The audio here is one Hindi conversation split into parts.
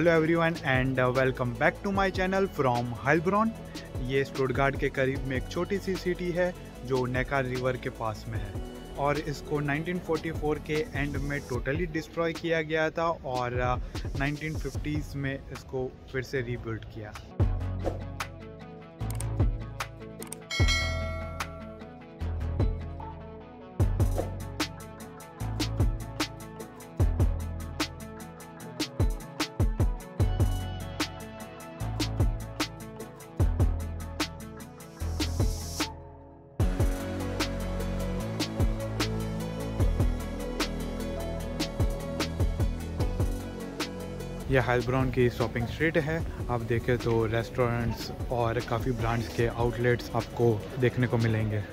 Hello everyone and welcome back to my channel from Heilbronn. ये स्टुटगार्ट के करीब में एक छोटी सी सिटी है जो नेकार रिवर के पास में है और इसको 1944 के एंड में टोटली डिस्ट्रॉय किया गया था और 1950s में इसको फिर से रीबिल्ड किया। यह हेल्ब्रॉन की शॉपिंग स्ट्रीट है। आप देखें तो रेस्टोरेंट्स और काफ़ी ब्रांड्स के आउटलेट्स आपको देखने को मिलेंगे।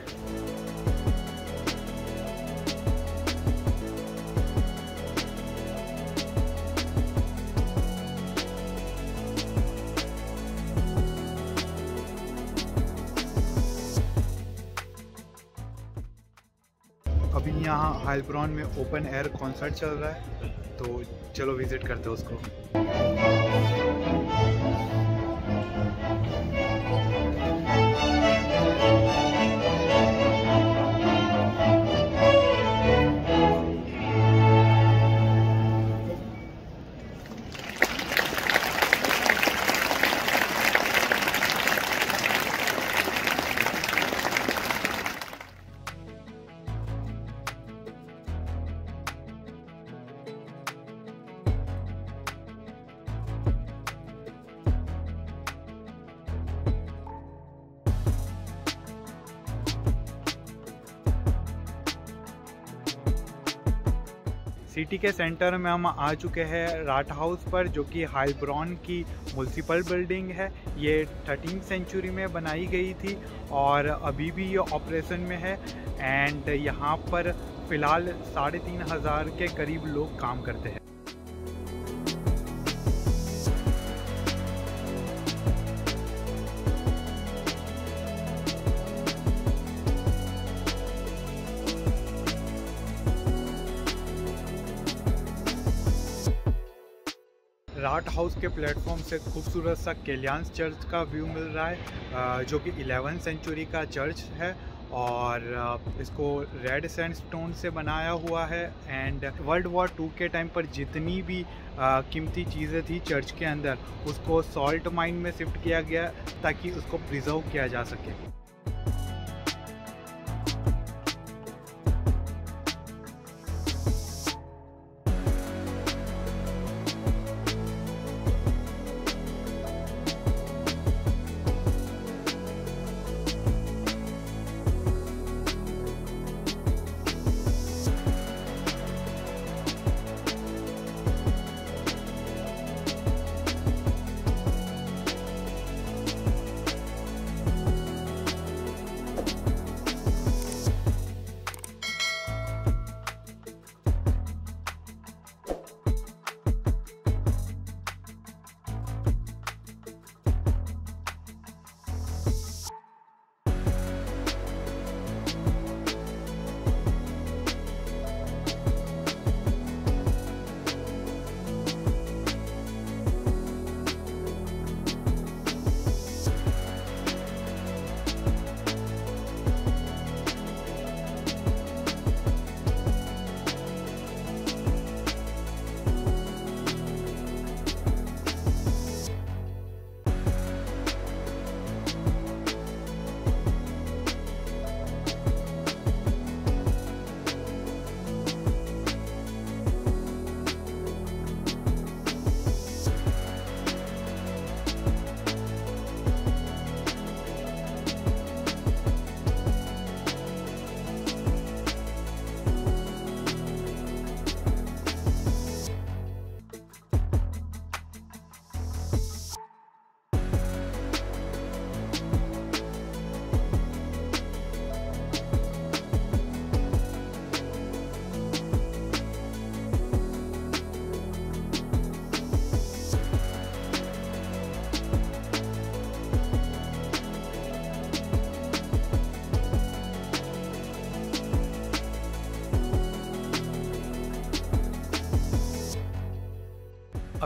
अभी यहाँ हेल्ब्रॉन में ओपन एयर कॉन्सर्ट चल रहा है, तो चलो विजिट करते हैं उसको। सिटी के सेंटर में हम आ चुके हैं राट हाउस पर, जो कि हेल्ब्रॉन की म्युनिसिपल बिल्डिंग है। ये 13th सेंचुरी में बनाई गई थी और अभी भी ये ऑपरेशन में है एंड यहाँ पर फ़िलहाल 3500 के करीब लोग काम करते हैं। राट हाउस के प्लेटफॉर्म से खूबसूरत सा केलियांस चर्च का व्यू मिल रहा है, जो कि 11th सेंचुरी का चर्च है और इसको रेड सैंडस्टोन से बनाया हुआ है। एंड वर्ल्ड वॉर 2 के टाइम पर जितनी भी कीमती चीज़ें थी चर्च के अंदर, उसको सॉल्ट माइन में शिफ्ट किया गया ताकि उसको प्रिजर्व किया जा सके।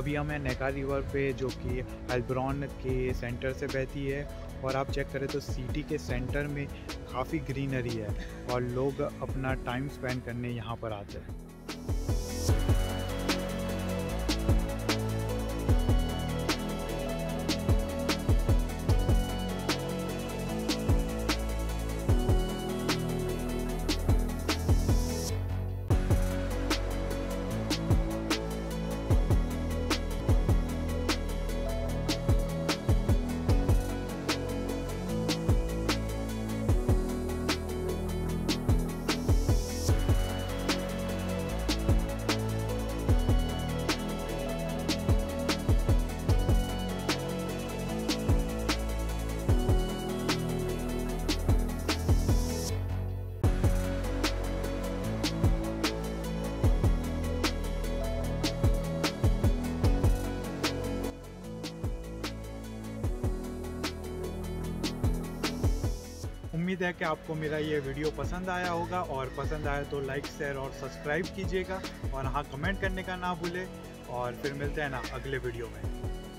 अभी हम हैं नेका रिवर पे, जो कि हेल्ब्रॉन के सेंटर से बहती है। और आप चेक करें तो सिटी के सेंटर में काफ़ी ग्रीनरी है और लोग अपना टाइम स्पेंड करने यहाँ पर आते हैं। उम्मीद है कि आपको मेरा ये वीडियो पसंद आया होगा, और पसंद आया तो लाइक, शेयर और सब्सक्राइब कीजिएगा, और हाँ, कमेंट करने का ना भूलें। और फिर मिलते हैं ना अगले वीडियो में।